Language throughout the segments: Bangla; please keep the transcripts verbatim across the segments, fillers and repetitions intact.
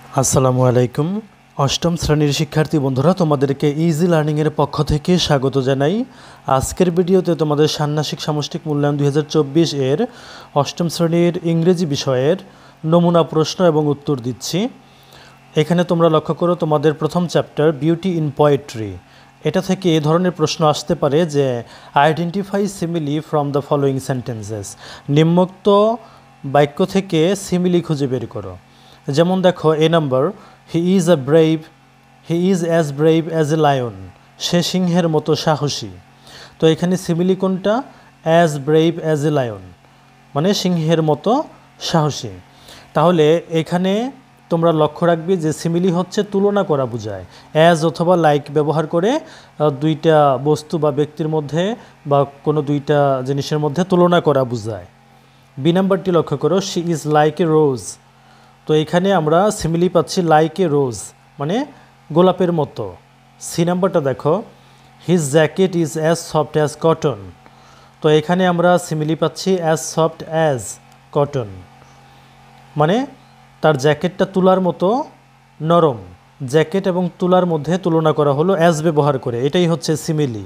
আসসালামু আলাইকুম। অষ্টম শ্রেণীর শিক্ষার্থী বন্ধুরা, তোমাদেরকে ইজি লার্নিংয়ের পক্ষ থেকে স্বাগত জানাই। আজকের ভিডিওতে তোমাদের ষান্মাসিক সামষ্টিক মূল্যায়ন দুই হাজার চব্বিশ এর অষ্টম শ্রেণীর ইংরেজি বিষয়ের নমুনা প্রশ্ন এবং উত্তর দিচ্ছি। এখানে তোমরা লক্ষ্য করো, তোমাদের প্রথম চ্যাপ্টার বিউটি ইন পোয়েট্রি, এটা থেকে এ ধরনের প্রশ্ন আসতে পারে যে identify simile from the following sentences, নিম্নোক্ত বাক্য থেকে সিমিলি খুঁজে বের করো। যেমন দেখো, A number, he is a brave, he is as brave as a lion, সে সিংহের মতো সাহসী। তো এখানে সিমিলি কোনটা? As brave as a lion, মানে সিংহের মতো সাহসী। তাহলে এখানে তোমরা লক্ষ্য রাখবে যে সিমিলি হচ্ছে তুলনা করা বোঝায়। অ্যাজ অথবা লাইক ব্যবহার করে দুইটা বস্তু বা ব্যক্তির মধ্যে বা কোনো দুইটা জিনিসের মধ্যে তুলনা করা বোঝায়। বি নাম্বারটি লক্ষ্য করো, she is like a rose. তো এখানে আমরা সিমিলি পাচ্ছি লাইক এ রোজ, মানে গোলাপের মতো। সি নাম্বারটা দেখো, his jacket is as soft as cotton. তো এখানে আমরা সিমিলি পাচ্ছি অ্যাজ সফট অ্যাজ কটন, মানে তার জ্যাকেটটা তুলার মতো নরম। জ্যাকেট এবং তুলার মধ্যে তুলনা করা হলো অ্যাজ ব্যবহার করে, এটাই হচ্ছে সিমিলি।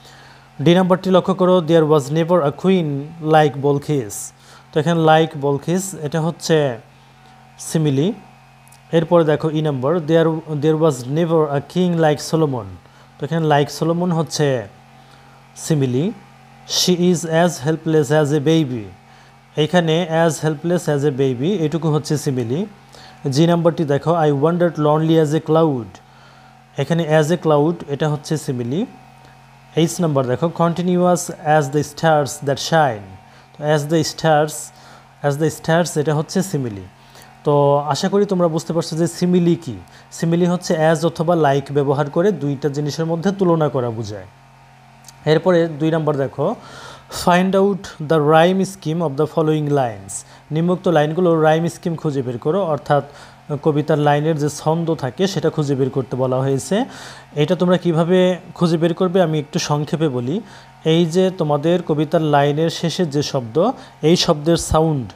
ডি নাম্বারটি লক্ষ্য করো, there was never a queen like Balkis. তো এখানে লাইক বলখিস এটা হচ্ছে সিমিলি। এরপরে দেখো E number, there there was never a king like Solomon. তো এখানে লাইক সলোমন হচ্ছে simile. She is as helpless as a baby, এইখানে as helpless as a baby এটুকু হচ্ছে সিমিলি। জি নাম্বারটি দেখো, I wandered lonely as a cloud, এখানে অ্যাজ এ ক্লাউড এটা হচ্ছে সিমিলি। এইচ নাম্বার দেখো, continuous as the stars that shine. তো as the stars as the stars এটা হচ্ছে সিমিলি। তো আশা করি তোমরা বুঝতে পারছো যে সিমিলি কি। সিমিলি হচ্ছে অ্যাজ অথবা লাইক ব্যবহার করে দুইটা জিনিসের মধ্যে তুলনা করা বোঝায়। এরপরে দুই নাম্বার দেখো, find out the rhyme scheme of the following lines. নিম্নোক্ত লাইনগুলো রাইম স্কিম খুঁজে বের করো, অর্থাৎ কবিতার লাইনের যে ছন্দ থাকে সেটা খুঁজে বের করতে বলা হয়েছে। এটা তোমরা কিভাবে খুঁজে বের করবে আমি একটু সংক্ষেপে বলি। এই যে তোমাদের কবিতার লাইনের শেষের যে শব্দ, এই শব্দের সাউন্ড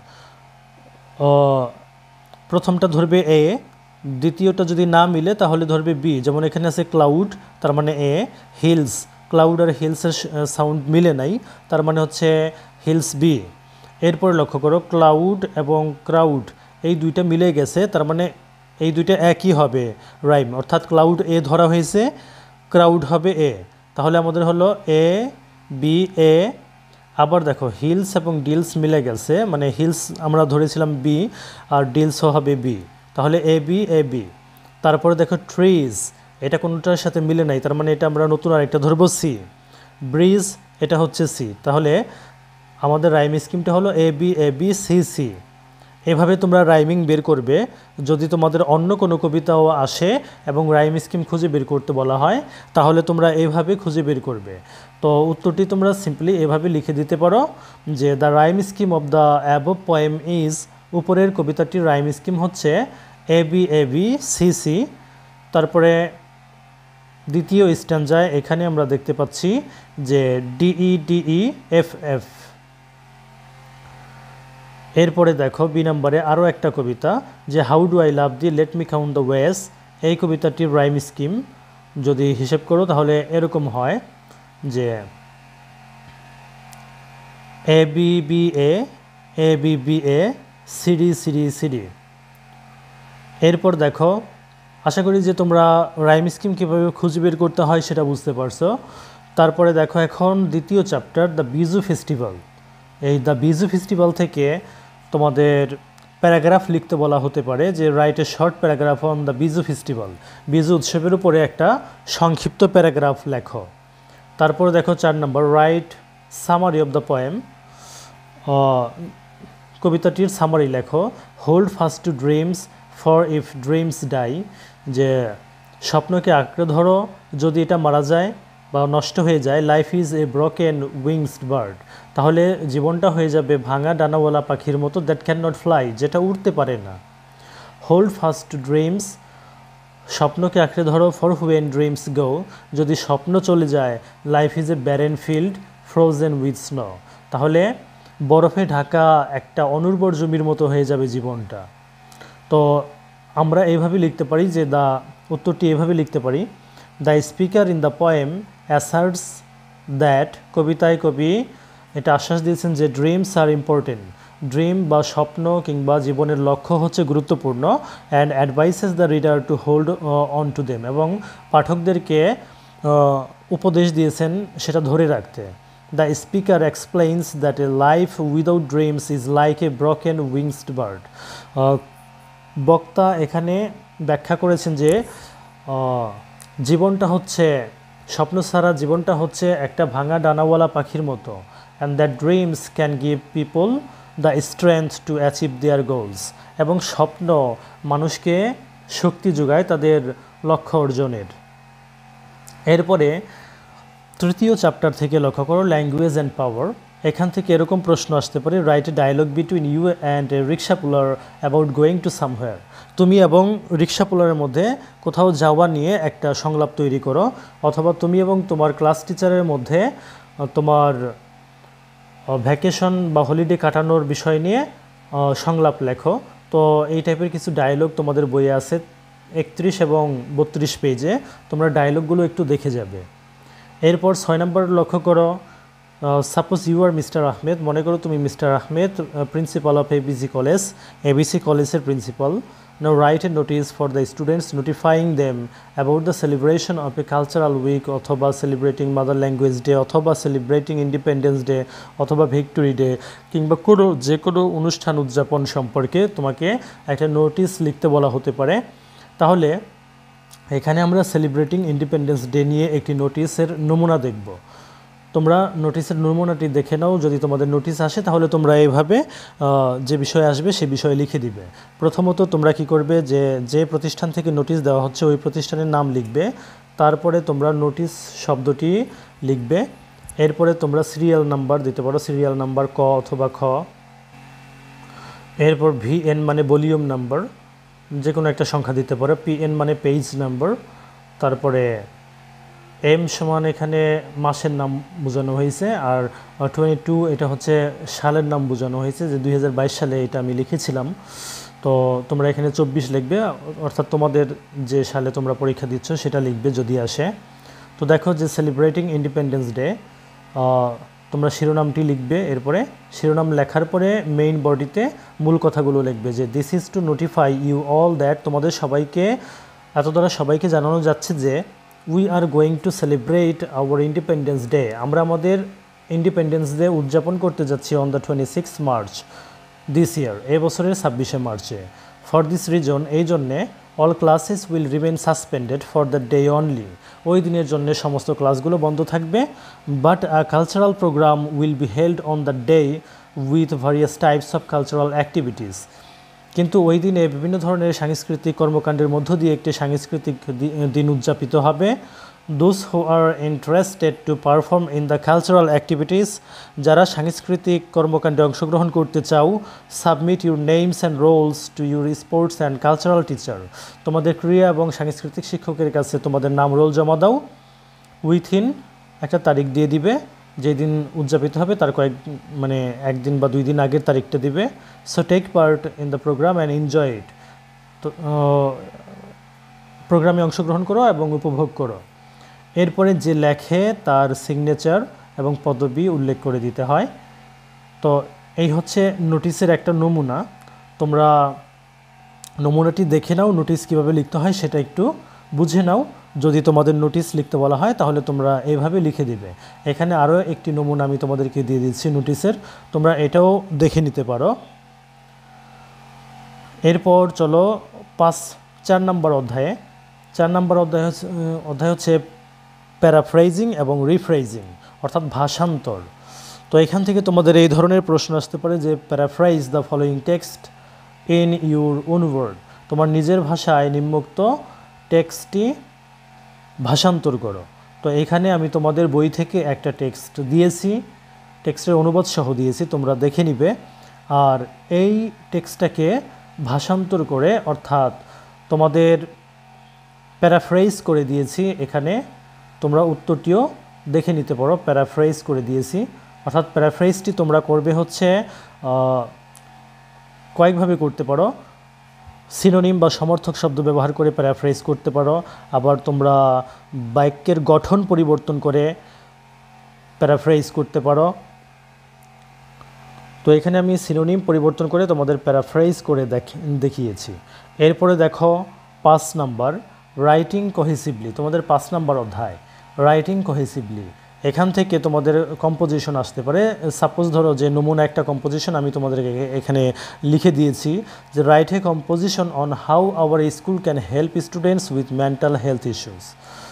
প্রথমটা ধরবে এ, দ্বিতীয়টা যদি না মিলে তাহলে ধরবে বি। যেমন এখানে আছে ক্লাউড, তার মানে এ। হিলস, ক্লাউড আর হিলসের সাউন্ড মিলে নাই, তার মানে হচ্ছে হিলস বি। এরপরে লক্ষ্য করো, ক্লাউড এবং ক্রাউড এই দুইটা মিলে গেছে, তার মানে এই দুইটা একই হবে রাইম, অর্থাৎ ক্লাউড এ ধরা হয়েছে, ক্রাউড হবে এ। তাহলে আমাদের হলো এ বি এ। আবার দেখো, হিলস এবং ডিলস মিলে গেছে, মানে হিলস আমরা ধরেছিলাম বি আর ডিলসও হবে বি, তাহলে এ বি এ বি। তারপরে দেখো ট্রিজ, এটা কোনোটার সাথে মিলে নাই, তার মানে এটা আমরা নতুন আরেকটা ধরবো সি। ব্রিজ এটা হচ্ছে সি, তাহলে আমাদের রাইম স্কিমটা হলো A B A B C C. এভাবে তোমরা রাইমিং বের করবে। যদি তোমাদের অন্য কোনো কবিতাও আসে এবং রাইম স্কিম খুঁজে বের করতে বলা হয়, তাহলে তোমরা এইভাবে খুঁজে বের করবে। তো উত্তরটি তোমরা সিম্পলি এভাবে লিখে দিতে পারো যে the rhyme scheme of the above poem is, উপরের কবিতাটির রাইম স্কিম হচ্ছে A B A B C C. তারপরে দ্বিতীয় স্ট্যাঞ্জায় এখানে আমরা দেখতে পাচ্ছি যে ডিই ডিই এফ এফ। এরপরে দেখো বি নাম্বারে আরও একটা কবিতা, যে how do I love thee let me count the ways. এই কবিতাটির রাইম স্কিম যদি হিসেব করো তাহলে এরকম হয় যে A B B A A B B A C D C D C D. এরপর দেখো, আশা করি যে তোমরা রাইম স্কিম কীভাবে খুঁজে বের করতে হয় সেটা বুঝতে পারছো। তারপরে দেখো এখন দ্বিতীয় চ্যাপ্টার দ্য বিজু ফেস্টিভ্যাল। এই দ্য বিজু ফেস্টিভ্যাল থেকে তোমাদের প্যারাগ্রাফ লিখতে বলা হতে পারে, যে write a short paragraph on the Biju festival, Biju উৎসবের উপরে একটা সংক্ষিপ্ত প্যারাগ্রাফ লেখো। তারপরে দেখো চার নম্বর, write summary of the poem, কবিতাটির সামারি লেখো। Hold fast to dreams for if dreams die, যে স্বপ্নকে আঁকড়ে ধরো যদি এটা মারা যায় বা নষ্ট হয়ে যায়। Life is a broken winged bird, তাহলে জীবনটা হয়ে যাবে ভাঙা ডানাওয়ালা পাখির মতো, দ্যাট ক্যান নট ফ্লাই, যেটা উড়তে পারে না। হোল্ড ফাস্ট টু ড্রিমস, স্বপ্নকে আঁকড়ে ধরো। ফর হুয়েন ড্রিমস গো, যদি স্বপ্ন চলে যায়। Life is a barren field frozen with snow, তাহলে বরফে ঢাকা একটা অনুর্বর জমির মতো হয়ে যাবে জীবনটা। তো আমরা এইভাবে লিখতে পারি যে দ্য উত্তরটি এইভাবে লিখতে পারি, the speaker in the poem asserts that, কবিতায় কবি এটা আশ্বাস দিয়েছেন যে ড্রিমস আর ইম্পর্টেন্ট, ড্রিম বা স্বপ্ন কিংবা জীবনের লক্ষ্য হচ্ছে গুরুত্বপূর্ণ, and advises the reader to hold on to them, এবং পাঠকদেরকে উপদেশ দিয়েছেন সেটা ধরে রাখতে। The speaker explains that a life without dreams is like a broken winged bird. বক্তা এখানে ব্যাখ্যা করেছেন যে জীবনটা হচ্ছে স্বপ্ন ছাড়া জীবনটা হচ্ছে একটা ভাঙা ডানাওয়ালা পাখির মতো, and that dreams can give people the strength to achieve their goals, এবং স্বপ্ন মানুষকে শক্তি যোগায় তাদের লক্ষ্য অর্জনের। এরপরে তৃতীয় চ্যাপ্টার থেকে লক্ষ্য করো ল্যাঙ্গুয়েজ অ্যান্ড পাওয়ার। এখান থেকে এরকম প্রশ্ন আসতে পারে, write a dialogue between you and a rickshaw puller about going to somewhere. তুমি এবং রিক্সা পুলারের মধ্যে কোথাও যাওয়া নিয়ে একটা সংলাপ তৈরি করো, অথবা তুমি এবং তোমার ক্লাস টিচারের মধ্যে তোমার ভ্যাকেশন বা হলিডে কাটানোর বিষয় নিয়ে সংলাপ লেখো। তো এই টাইপের কিছু ডায়লগ তোমাদের বইয়ে আছে একত্রিশ এবং বত্রিশ পেজে, তোমরা ডায়লগগুলো একটু দেখে যাবে। এরপর ছয় নম্বর লক্ষ্য করো, suppose you are mister Ahmed, মনে করো তুমি mister Ahmed, principal of A B C college, A B C কলেজের principal. Now write a notice for the students notifying them about the celebration of a cultural week, অথবা সেলিব্রেটিং মাদার ল্যাঙ্গুয়েজ ডে, অথবা সেলিব্রেটিং ইন্ডিপেন্ডেন্স ডে, অথবা ভিক্টোরি ডে, কিংবা কোনো যে কোনো অনুষ্ঠান উদযাপন সম্পর্কে তোমাকে একটা নোটিশ লিখতে বলা হতে পারে। তাহলে এখানে আমরা সেলিব্রেটিং ইন্ডিপেন্ডেন্স ডে নিয়ে একটি নোটিশের নমুনা দেখব। তোমরা নোটিশের নমুনাটি দেখে নাও, যদি তোমাদের নোটিশ আসে তাহলে তোমরা এইভাবে যে বিষয় আসবে সে বিষয়ে লিখে দিবে। প্রথমত তোমরা কি করবে, যে যে প্রতিষ্ঠান থেকে নোটিশ দেওয়া হচ্ছে ওই প্রতিষ্ঠানের নাম লিখবে, তারপরে তোমরা নোটিশ শব্দটি লিখবে, এরপরে তোমরা সিরিয়াল নাম্বার দিতে পারো, সিরিয়াল নাম্বার ক অথবা খ, এরপর ভি এন মানে ভলিউম নাম্বার, যে কোনো একটা সংখ্যা দিতে পারো, পি এন মানে পেজ নাম্বার, তারপরে এম সমান এখানে মাসের নাম বোঝানো হয়েছে, আর টোয়েন্টি টু এটা হচ্ছে সালের নাম বোঝানো হয়েছে, যে দুই হাজার বাইশ সালে এটা আমি লিখেছিলাম। তো তোমরা এখানে চব্বিশ লিখবে, অর্থাৎ তোমাদের যে সালে তোমরা পরীক্ষা দিচ্ছ সেটা লিখবে যদি আসে। তো দেখো যে সেলিব্রেটিং ইন্ডিপেন্ডেন্স ডে, তোমরা শিরোনামটি লিখবে, এরপরে শিরোনাম লেখার পরে মেইন বডিতে মূল কথাগুলো লিখবে, যে this is to notify you all that, তোমাদের সবাইকে এত দ্বারা সবাইকে জানানো যাচ্ছে যে we are going to celebrate our independence day, আমরা আমাদের ইন্ডিপেন্ডেন্স ডে উদযাপন করতে যাচ্ছি on the twenty six March this year, এই বছরের ছাব্বিশে মার্চে। ফর দিস রিজন, এই জন্যে all classes will remain suspended for the day only, ওই দিনের জন্য সমস্ত ক্লাসগুলো বন্ধ থাকবে। But a cultural programme will be held on the day with various types of cultural activities, কিন্তু ওই দিনে বিভিন্ন ধরনের সাংস্কৃতিক কর্মকাণ্ডের মধ্য দিয়ে একটি সাংস্কৃতিক দিন উদযাপিত হবে। Those who are interested to perform in the cultural activities, যারা সাংস্কৃতিক কর্মকাণ্ডে অংশগ্রহণ করতে চাও, submit your names and rolls to your sports and cultural teacher, তোমাদের ক্রীড়া এবং সাংস্কৃতিক শিক্ষকের কাছে তোমাদের নাম রোল জমা দাও। উইথিন একটা তারিখ দিয়ে দিবে, যেদিন উদযাপিত হবে তার কয়েক মানে একদিন বা দুই দিন আগের তারিখটা দিবে। So take part in the programme and enjoy it, তো প্রোগ্রামে অংশগ্রহণ করো এবং উপভোগ করো। এরপরে যে লেখে তার সিগনেচার এবং পদবি উল্লেখ করে দিতে হয়। তো এই হচ্ছে নোটিশের একটা নমুনা, তোমরা নমুনাটি দেখে নাও, নোটিশ কীভাবে লিখতে হয় সেটা একটু বুঝে নাও। যদি তোমাদের নোটিশ লিখতে বলা হয় তাহলে তোমরা এইভাবে লিখে দিবে। এখানে আরও একটি নমুনা আমি তোমাদেরকে দিয়ে দিচ্ছি নোটিশের, তোমরা এটাও দেখে নিতে পারো। এরপর চলো পাঁচ চার নম্বর অধ্যায়ে। চার নম্বর অধ্যায় হচ্ছে অধ্যায় হচ্ছে প্যারাফ্রেজিং এবং রিফ্রেজিং, অর্থাৎ ভাষান্তর। তো এখান থেকে তোমাদের এই ধরনের প্রশ্ন আসতে পারে যে paraphrase the following text in your own word, তোমার নিজের ভাষায় নিম্নোক্ত টেক্সটটি ভাষান্তর করো। তো এখানে আমি তোমাদের বই থেকে একটা টেক্সট দিয়েছি, টেক্সটের অনুবাদ সহ দিয়েছি, তোমরা দেখে নিবে। আর এই টেক্সটটাকে ভাষান্তর করে, অর্থাৎ তোমাদের প্যারাফ্রেজ করে দিয়েছি, এখানে তোমরা উত্তরটিও দেখে নিতে পারো। প্যারাফ্রেজ করে দিয়েছি, অর্থাৎ প্যারাফ্রেজটি তোমরা করবে হচ্ছে কয়েকভাবে করতে পারো। সিনোনিম বা সমর্থক শব্দ ব্যবহার করে প্যারাফ্রেজ করতে পারো। আবার তোমরা বাক্যের গঠন পরিবর্তন করে প্যারাফ্রেজ করতে পারো। তো এখানে আমি সিনোনিম পরিবর্তন করে তোমাদের প্যারাফ্রেজ করে দেখিয়েছি। এরপরে দেখো পাঁচ নাম্বার রাইটিং কোহেসিভলি, তোমাদের পাঁচ নাম্বার অধ্যায় রাইটিং কোহেসিভলি। এখান থেকে তোমাদের কম্পোজিশন আসতে পারে। সাপোজ ধরো যে নমুনা একটা কম্পোজিশন আমি তোমাদেরকে এখানে লিখে দিয়েছি যে write a composition on how our school can help students with mental health issues.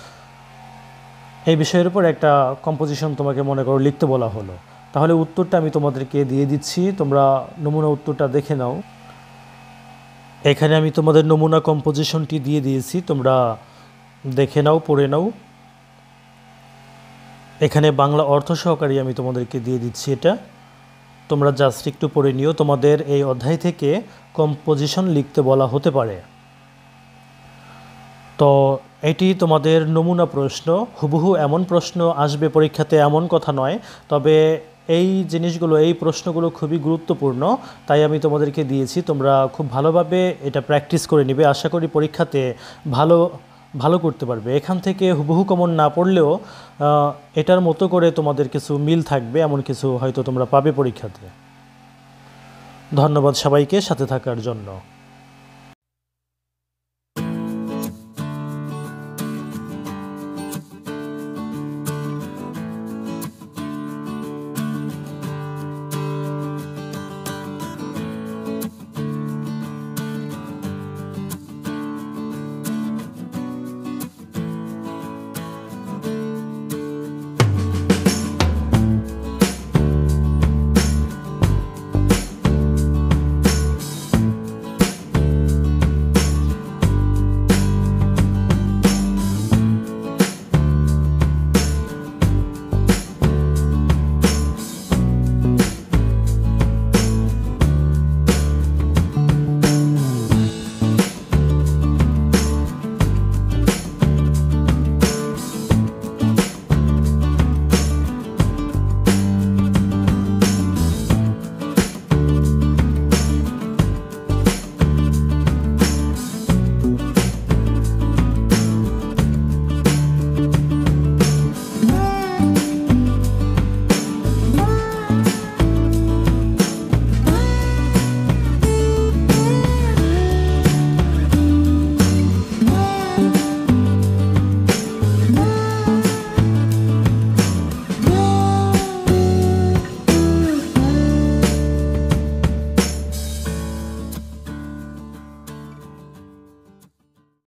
এই বিষয়ের উপর একটা কম্পোজিশন তোমাকে মনে করো লিখতে বলা হলো, তাহলে উত্তরটা আমি তোমাদেরকে দিয়ে দিচ্ছি, তোমরা নমুনা উত্তরটা দেখে নাও। এখানে আমি তোমাদের নমুনা কম্পোজিশনটি দিয়ে দিয়েছি, তোমরা দেখে নাও, পড়ে নাও। এখানে বাংলা অর্থ সহকারী আমি তোমাদেরকে দিয়ে দিচ্ছি, এটা তোমরা জাস্ট একটু পড়ে নিও। তোমাদের এই অধ্যায় থেকে কম্পোজিশন লিখতে বলা হতে পারে। তো এটি তোমাদের নমুনা প্রশ্ন, হুবহু এমন প্রশ্ন আসবে পরীক্ষাতে এমন কথা নয়, তবে এই জিনিসগুলো এই প্রশ্নগুলো খুবই গুরুত্বপূর্ণ, তাই আমি তোমাদেরকে দিয়েছি। তোমরা খুব ভালোভাবে এটা প্র্যাকটিস করে নিবে, আশা করি পরীক্ষাতে ভালো ভালো করতে পারবে। এখান থেকে হুবহু কমন না পড়লেও এটার মতো করে তোমাদের কিছু মিল থাকবে, এমন কিছু হয়তো তোমরা পাবে পরীক্ষাতে। ধন্যবাদ সবাইকে সাথে থাকার জন্য।